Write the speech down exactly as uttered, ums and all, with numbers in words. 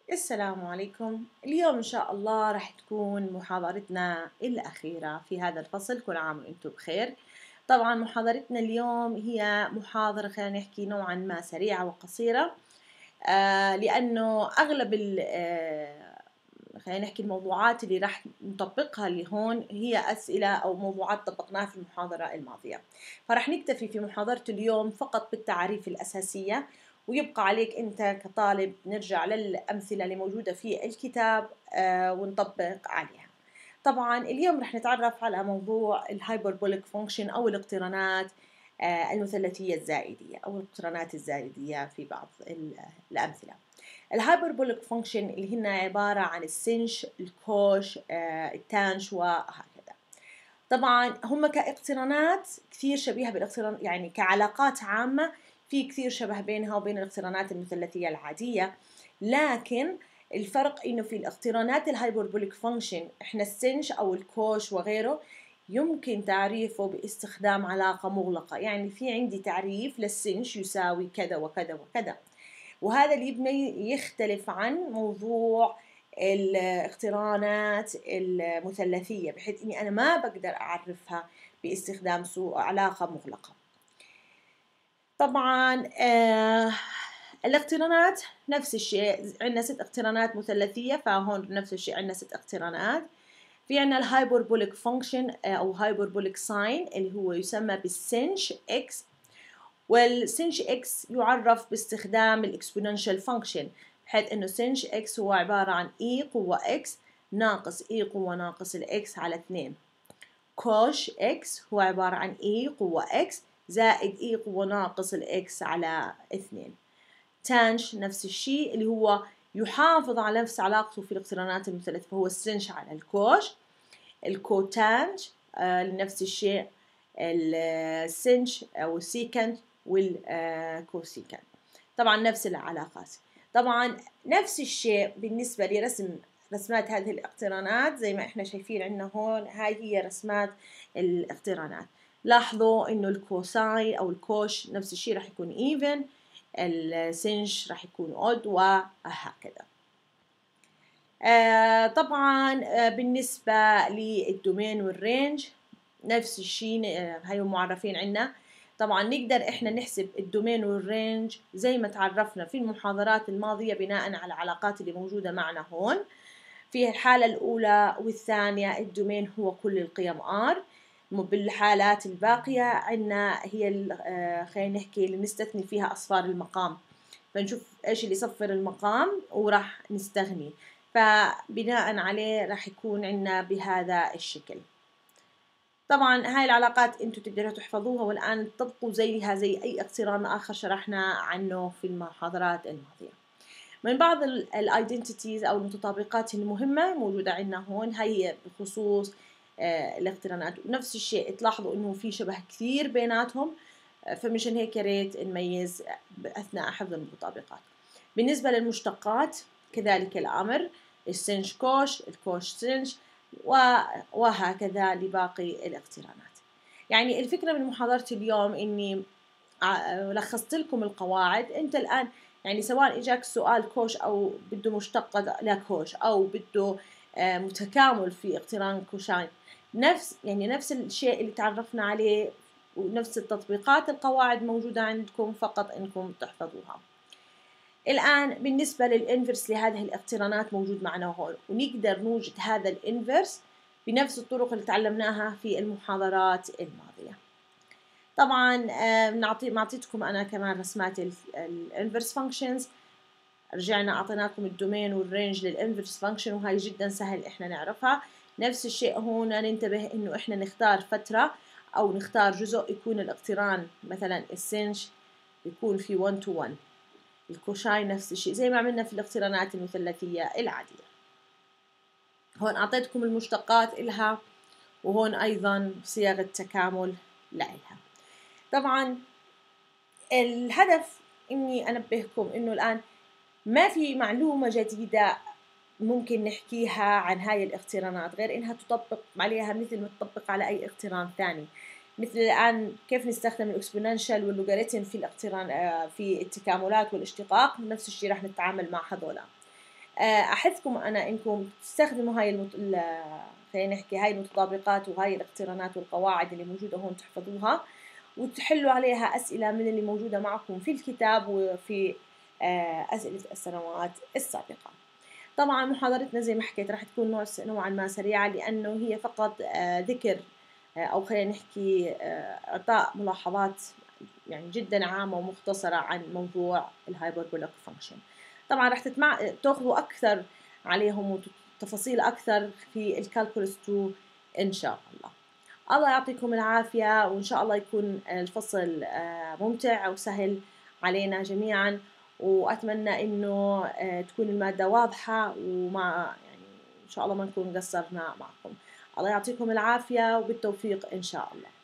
السلام عليكم. اليوم إن شاء الله راح تكون محاضرتنا الأخيرة في هذا الفصل. كل عام وأنتم بخير. طبعا محاضرتنا اليوم هي محاضرة خلينا نحكي نوعا ما سريعة وقصيرة، آه لأنه أغلب ال آه خلينا نحكي الموضوعات اللي راح نطبقها اللي هون هي أسئلة أو موضوعات طبقناها في المحاضرة الماضية، فراح نكتفي في محاضرة اليوم فقط بالتعاريف الأساسية، ويبقى عليك أنت كطالب نرجع للأمثلة اللي موجودة في الكتاب آه ونطبق عليها. طبعا اليوم رح نتعرف على موضوع الهايبربوليك فانكشن أو الاقترانات آه المثلثية الزائدية أو الاقترانات الزائدية في بعض الأمثلة. الهايبربوليك فانكشن اللي هن عبارة عن السنش، الكوش، آه التانش وهكذا. طبعا هم كاقترانات كثير شبيهة بالاقتران، يعني كعلاقات عامة في كثير شبه بينها وبين الاقترانات المثلثية العادية، لكن الفرق إنه في الاقترانات الهايبربوليك فانكشن إحنا السنش أو الكوش وغيره يمكن تعريفه باستخدام علاقة مغلقة، يعني في عندي تعريف للسنش يساوي كذا وكذا وكذا، وهذا اللي يبني يختلف عن موضوع الاقترانات المثلثية، بحيث إني أنا ما بقدر أعرفها باستخدام سوء علاقة مغلقة. طبعا آه الاقترانات نفس الشيء، عندنا ست اقترانات مثلثية، فهون نفس الشيء عندنا ست اقترانات. في عندنا الهايبربوليك فانكشن أو هايبربوليك ساين اللي هو يسمى بالسنش إكس، والسنش إكس يعرف باستخدام الإكسبوننشال فانكشن، بحيث إنه سنش إكس هو عبارة عن إي قوة إكس ناقص إي قوة ناقص الإكس على اثنين. كوش إكس هو عبارة عن إي قوة إكس زائد إي قوة ناقص الإكس على اثنين. تانش نفس الشيء اللي هو يحافظ على نفس علاقته في الاقترانات المثلثة، فهو السنش على الكوش. الكوتانج آه نفس الشيء السنش أو السيكنت والكوسيكنت، طبعا نفس العلاقات. طبعا نفس الشيء بالنسبة لرسم رسمات هذه الاقترانات، زي ما احنا شايفين عندنا هون، هاي هي رسمات الاقترانات. لاحظوا انه الكوساين او الكوش نفس الشيء راح يكون even، السنش راح يكون odd وهكذا. آه طبعا آه بالنسبة للدومين والرينج نفس الشيء، آه هاي معرفين عنا. طبعا نقدر احنا نحسب الدومين والرينج زي ما تعرفنا في المحاضرات الماضية بناء على العلاقات اللي موجودة معنا هون. في الحالة الأولى والثانية الدومين هو كل القيم R، بالحالات الباقية عنا هي آه خلينا نحكي اللي نستثني فيها أصفار المقام، فنشوف ايش اللي يصفر المقام وراح نستغني، فبناء عليه راح يكون عندنا بهذا الشكل. طبعا هاي العلاقات انتم تقدروا تحفظوها والآن تطبقوا زيها زي أي اقتران آخر شرحنا عنه في المحاضرات الماضية. من بعض الايدنتيتيز أو المتطابقات المهمة موجودة عندنا هون، هي بخصوص آه الاقترانات، ونفس الشيء تلاحظوا إنه في شبه كثير بيناتهم، فمشان هيك ريت نميز أثناء حفظ المتطابقات. بالنسبة للمشتقات كذلك الأمر، السنش كوش، الكوش سنش، وهكذا لباقي الاقترانات. يعني الفكرة من محاضرة اليوم إني لخصت لكم القواعد. أنت الآن يعني سواء إجاك سؤال كوش أو بده مشتقة لكوش أو بده متكامل في اقتران كوشين، نفس يعني نفس الشيء اللي تعرفنا عليه ونفس التطبيقات، القواعد موجودة عندكم، فقط إنكم تحفظوها. الآن بالنسبة للإنفرس لهذه الاقترانات موجود معنا هون، ونقدر نوجد هذا الإنفرس بنفس الطرق اللي تعلمناها في المحاضرات الماضية. طبعا نعطي معطيتكم أنا كمان رسمات الإنفرس فانكشنز، رجعنا أعطيناكم الدومين والرينج للإنفرس فانكشن، وهي جدا سهل إحنا نعرفها. نفس الشيء هون ننتبه إنه إحنا نختار فترة أو نختار جزء يكون الاقتران، مثلا السنش يكون في واحد to واحد، الكوشاين نفس الشيء زي ما عملنا في الاقترانات المثلثية العادية. هون أعطيتكم المشتقات إلها، وهون أيضا صيغ التكامل لإلها. طبعا الهدف إني أنبهكم إنه الآن ما في معلومة جديدة ممكن نحكيها عن هاي الاقترانات غير إنها تطبق عليها مثل ما تطبق على أي اقتران ثاني، مثل الآن كيف نستخدم الإكسبوننشال واللوغاريتم في الاقتران في التكاملات والاشتقاق، نفس الشيء راح نتعامل مع هذولا. أحثكم أنا إنكم تستخدموا هاي المت... خلينا نحكي هاي المتطابقات وهاي الاقترانات والقواعد اللي موجودة هون تحفظوها وتحلوا عليها أسئلة من اللي موجودة معكم في الكتاب وفي أسئلة السنوات السابقة. طبعا محاضرتنا زي ما حكيت راح تكون نوعا ما سريعة لأنه هي فقط ذكر أو خلينا نحكي إعطاء ملاحظات يعني جدا عامة ومختصرة عن موضوع الهايبربوليك فانكشن. طبعا راح تتمع... تاخذوا أكثر عليهم وتفاصيل أكثر في الكالكولس اتنين إن شاء الله. الله يعطيكم العافية وإن شاء الله يكون الفصل ممتع وسهل علينا جميعا، وأتمنى إنه تكون المادة واضحة وما يعني إن شاء الله ما نكون قصرنا معكم. الله يعطيكم العافية وبالتوفيق إن شاء الله.